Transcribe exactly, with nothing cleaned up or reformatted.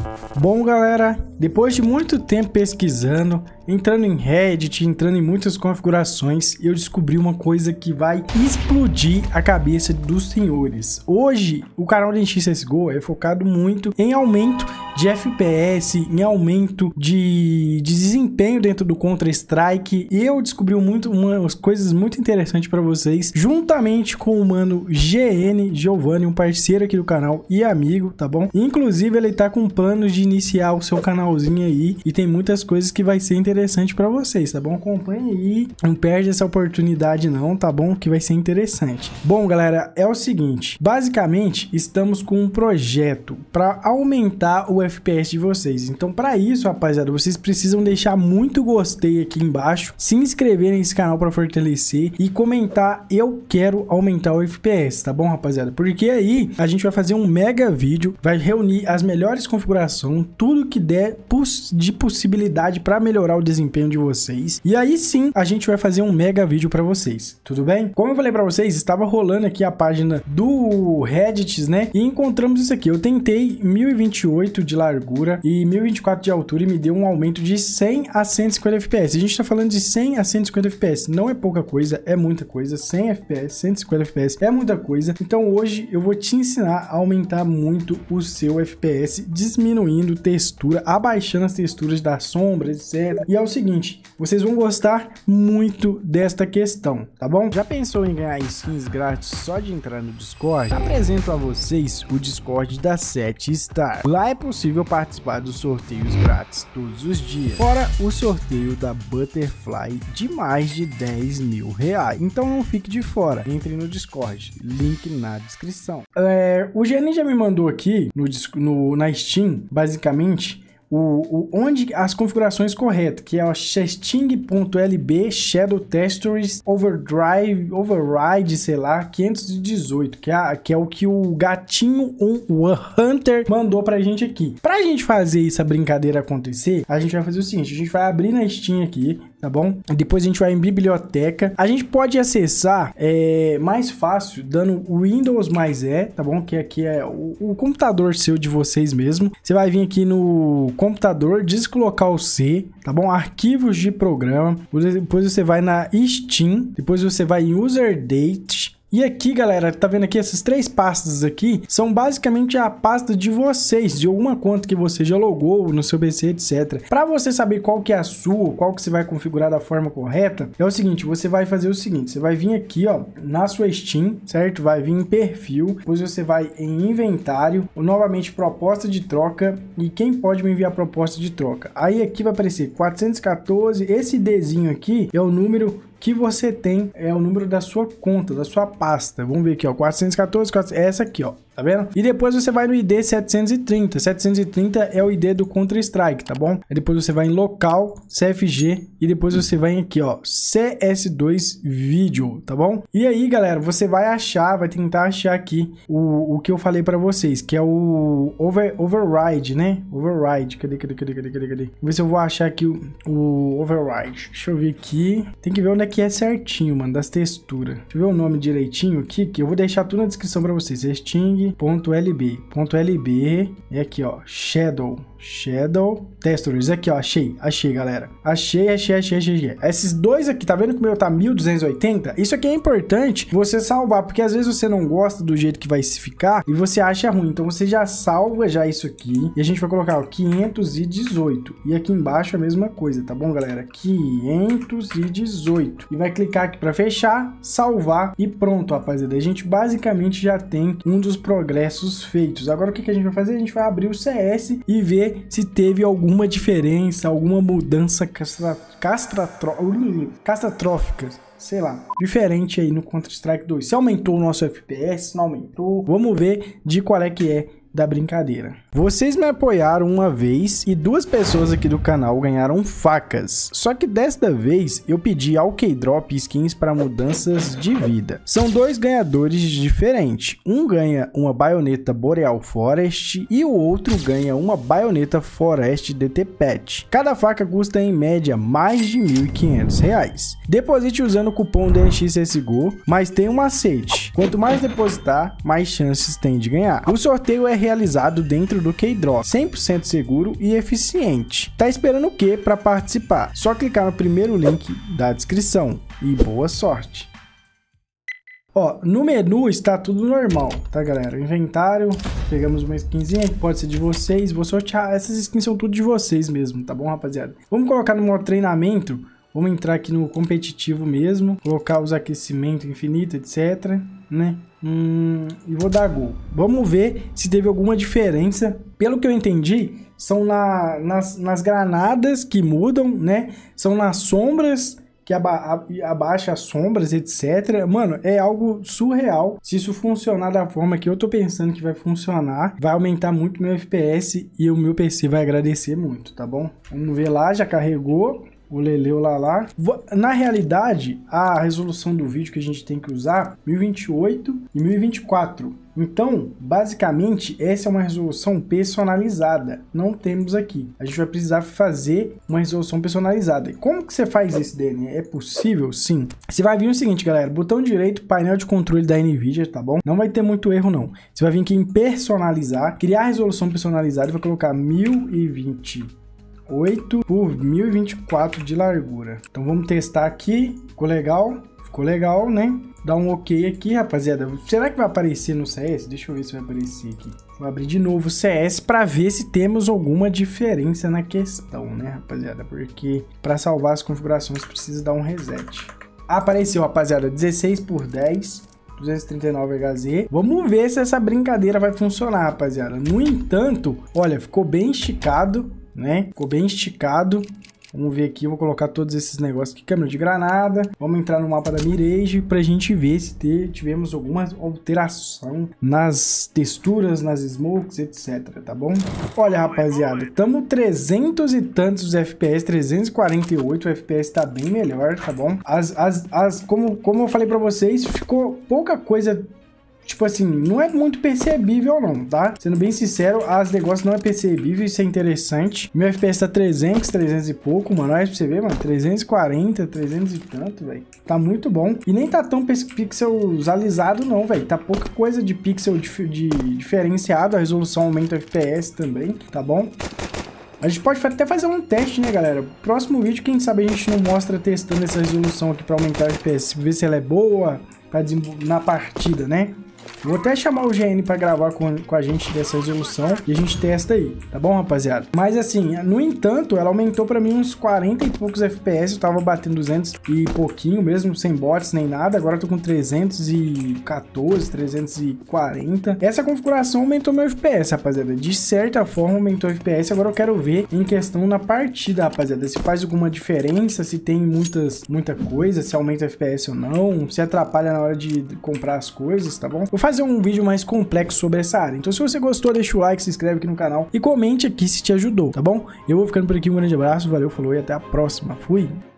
Bom, galera, depois de muito tempo pesquisando, entrando em Reddit, entrando em muitas configurações, eu descobri uma coisa que vai explodir a cabeça dos senhores. Hoje, o canal da X S G O é focado muito em aumento de F P S, em aumento de, de desempenho dentro do Counter-Strike, e eu descobri muito, umas coisas muito interessantes para vocês, juntamente com o mano G N Giovanni, um parceiro aqui do canal e amigo, tá bom? Inclusive, ele tá com planos de iniciar o seu canalzinho aí, e tem muitas coisas que vai ser interessante para vocês, tá bom? Acompanhe aí, não perde essa oportunidade não, tá bom? Que vai ser interessante. Bom, galera, é o seguinte, basicamente, estamos com um projeto para aumentar o F P S de vocês. Então, para isso, rapaziada, vocês precisam deixar muito gostei aqui embaixo, se inscrever nesse canal para fortalecer e comentar eu quero aumentar o F P S, tá bom, rapaziada? Porque aí a gente vai fazer um mega vídeo, vai reunir as melhores configurações, tudo que der de possibilidade para melhorar o desempenho de vocês. E aí sim, a gente vai fazer um mega vídeo para vocês, tudo bem? Como eu falei para vocês, estava rolando aqui a página do Reddit, né? E encontramos isso aqui. Eu tentei mil e vinte e oito de largura e mil e vinte e quatro de altura e me deu um aumento de cem a cento e cinquenta F P S. A gente tá falando de cem a cento e cinquenta F P S. Não é pouca coisa, é muita coisa. cem F P S, cento e cinquenta F P S é muita coisa. Então hoje eu vou te ensinar a aumentar muito o seu F P S, diminuindo textura, abaixando as texturas da sombra, etcétera. E é o seguinte, vocês vão gostar muito desta questão, tá bom? Já pensou em ganhar skins grátis só de entrar no Discord? Apresento a vocês o Discord da sete Star. Lá é possível participar dos sorteios grátis todos os dias, fora o sorteio da Butterfly de mais de dez mil reais. Então não fique de fora, entre no Discord, link na descrição. É, o G N já me mandou aqui no, no, na Steam, basicamente, O, o, onde as configurações corretas, que é o chesting.lb Shadow Textures Overdrive, Override, sei lá, quinhentos e dezoito, que é, que é o que o gatinho o Hunter mandou pra gente aqui. Pra gente fazer essa brincadeira acontecer, a gente vai fazer o seguinte, a gente vai abrir na Steam aqui, tá bom? Depois a gente vai em biblioteca. A gente pode acessar é, mais fácil dando Windows mais E, tá bom? Que aqui é o, o computador seu de vocês mesmo. Você vai vir aqui no computador, descolocar o C, tá bom? Arquivos de programa. Depois você vai na Steam. Depois você vai em User Date. E aqui, galera, tá vendo aqui essas três pastas aqui? São basicamente a pasta de vocês, de alguma conta que você já logou no seu P C, etcétera. Para você saber qual que é a sua, qual que você vai configurar da forma correta, é o seguinte, você vai fazer o seguinte, você vai vir aqui, ó, na sua Steam, certo? Vai vir em perfil, depois você vai em inventário, novamente proposta de troca, e quem pode me enviar proposta de troca? Aí aqui vai aparecer quatrocentos e quatorze, esse Dzinho aqui é o número que você tem, é o número da sua conta, da sua pasta. Vamos ver aqui, ó, quatrocentos e quatorze, quatrocentos, é essa aqui, ó. Tá vendo? E depois você vai no I D setecentos e trinta. setecentos e trinta é o I D do Counter-Strike, tá bom? Aí depois você vai em local, C F G, e depois você vai aqui, ó, C S dois Video, tá bom? E aí, galera, você vai achar, vai tentar achar aqui o, o que eu falei pra vocês, que é o over, Override, né? Override, cadê, cadê, cadê, cadê, cadê, cadê? Vou ver se eu vou achar aqui o, o Override. Deixa eu ver aqui. Tem que ver onde é que é certinho, mano, das texturas. Deixa eu ver o nome direitinho aqui, que eu vou deixar tudo na descrição pra vocês. Sting .lb, .lb, é aqui, ó, Shadow, Shadow Textures, aqui, ó, achei, achei, galera, achei, achei, achei, achei, achei. Esses dois aqui, tá vendo que o meu tá mil duzentos e oitenta? Isso aqui é importante você salvar, porque às vezes você não gosta do jeito que vai ficar e você acha ruim, então você já salva já isso aqui, e a gente vai colocar, ó, quinhentos e dezoito, e aqui embaixo a mesma coisa, tá bom, galera? quinhentos e dezoito, e vai clicar aqui pra fechar, salvar, e pronto, rapaziada, a gente basicamente já tem um dos progressos feitos. Agora o que, que a gente vai fazer? A gente vai abrir o C S e ver se teve alguma diferença, alguma mudança castra, castratro, catastrófica, sei lá, diferente aí no Counter-Strike dois. Se aumentou o nosso F P S, se não aumentou, vamos ver de qual é que é da brincadeira. Vocês me apoiaram uma vez e duas pessoas aqui do canal ganharam facas. Só que desta vez eu pedi ao K-Drop skins para mudanças de vida. São dois ganhadores diferentes. Um ganha uma baioneta Boreal Forest e o outro ganha uma baioneta Forest D T Pet. Cada faca custa em média mais de mil e quinhentos reais. Deposite usando o cupom D N X S G O, mas tem um macete. Quanto mais depositar, mais chances tem de ganhar. O sorteio é realizado dentro do Keydrop, cem por cento seguro e eficiente. Tá esperando o que para participar? Só clicar no primeiro link da descrição e boa sorte. Ó, no menu está tudo normal, tá, galera? Inventário, pegamos uma skinzinha que pode ser de vocês, vou sortear. Essas skins são tudo de vocês mesmo, tá bom, rapaziada? Vamos colocar no modo treinamento, vamos entrar aqui no competitivo mesmo, colocar os aquecimentos infinitos, etc, né? Hum, e vou dar gol. Vamos ver se teve alguma diferença. Pelo que eu entendi, são na, nas, nas granadas que mudam, né? São nas sombras que aba abaixa as sombras, etcétera. Mano, é algo surreal. Se isso funcionar da forma que eu tô pensando que vai funcionar, vai aumentar muito meu F P S e o meu P C vai agradecer muito, tá bom? Vamos ver lá, já carregou. O Leleu lá lá. Na realidade, a resolução do vídeo que a gente tem que usar mil e vinte e oito e mil e vinte e quatro. Então, basicamente, essa é uma resolução personalizada. Não temos aqui. A gente vai precisar fazer uma resolução personalizada. E como que você faz isso, Dani? É possível? Sim. Você vai vir o seguinte, galera. Botão direito, painel de controle da Nvidia, tá bom? Não vai ter muito erro, não. Você vai vir aqui em personalizar, criar a resolução personalizada e vai colocar mil e vinte oito por mil e vinte e quatro de largura. Então vamos testar aqui. Ficou legal? Ficou legal, né? Dá um ok aqui, rapaziada. Será que vai aparecer no C S? Deixa eu ver se vai aparecer aqui. Vou abrir de novo o C S para ver se temos alguma diferença na questão, né, rapaziada? Porque para salvar as configurações precisa dar um reset. Apareceu, rapaziada, dezesseis por dez. duzentos e trinta e nove H Z. Vamos ver se essa brincadeira vai funcionar, rapaziada. No entanto, olha, ficou bem esticado, né? Ficou bem esticado. Vamos ver aqui, eu vou colocar todos esses negócios aqui, câmera de granada. Vamos entrar no mapa da Mirage pra gente ver se ter, tivemos alguma alteração nas texturas, nas smokes, etcétera, tá bom? Olha, rapaziada, estamos trezentos e tantos F P S, trezentos e quarenta e oito, o F P S tá bem melhor, tá bom? As, as, as, como, como eu falei pra vocês, ficou pouca coisa... Tipo assim, não é muito percebível não, tá? Sendo bem sincero, as negócios não é percebível, isso é interessante. Meu F P S tá trezentos, trezentos e pouco, mano. Olha pra você ver, mano. trezentos e quarenta, trezentos e tanto, velho. Tá muito bom. E nem tá tão pixelizado não, velho. Tá pouca coisa de pixel de, de diferenciado. A resolução aumenta o F P S também, tá bom? A gente pode até fazer um teste, né, galera? Próximo vídeo, quem sabe a gente não mostra testando essa resolução aqui pra aumentar o F P S. Ver se ela é boa pra na partida, né? Vou até chamar o G N para gravar com, com a gente dessa resolução e a gente testa aí, tá bom, rapaziada? Mas assim, no entanto, ela aumentou para mim uns quarenta e poucos F P S, eu tava batendo duzentos e pouquinho mesmo, sem bots nem nada, agora eu tô com trezentos e quatorze, trezentos e quarenta. Essa configuração aumentou meu F P S, rapaziada, de certa forma aumentou o F P S, agora eu quero ver em questão na partida, rapaziada, se faz alguma diferença, se tem muitas, muita coisa, se aumenta o F P S ou não, se atrapalha na hora de comprar as coisas, tá bom? Vou fazer um vídeo mais complexo sobre essa área. Então se você gostou, deixa o like, se inscreve aqui no canal e comente aqui se te ajudou, tá bom? Eu vou ficando por aqui, um grande abraço, valeu, falou e até a próxima. Fui!